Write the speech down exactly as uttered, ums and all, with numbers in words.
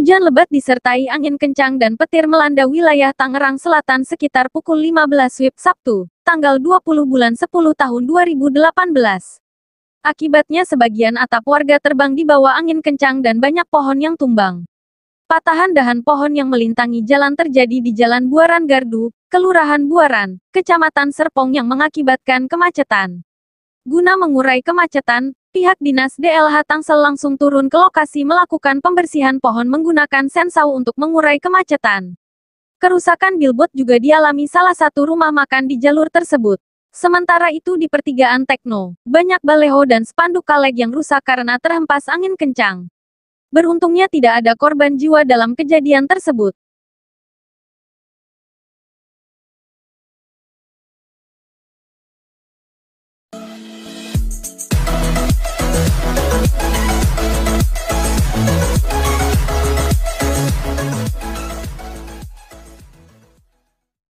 Hujan lebat disertai angin kencang dan petir melanda wilayah Tangerang Selatan sekitar pukul lima belas W I B Sabtu, tanggal dua puluh bulan sepuluh tahun dua ribu delapan belas. Akibatnya sebagian atap warga terbang di bawah angin kencang dan banyak pohon yang tumbang. Patahan dahan pohon yang melintangi jalan terjadi di Jalan Buaran Gardu, Kelurahan Buaran, Kecamatan Serpong yang mengakibatkan kemacetan. Guna mengurai kemacetan, pihak Dinas D L H Tangsel langsung turun ke lokasi melakukan pembersihan pohon menggunakan sensau untuk mengurai kemacetan. Kerusakan billboard juga dialami salah satu rumah makan di jalur tersebut. Sementara itu di pertigaan Tekno, banyak baleho dan spanduk caleg yang rusak karena terhempas angin kencang. Beruntungnya tidak ada korban jiwa dalam kejadian tersebut.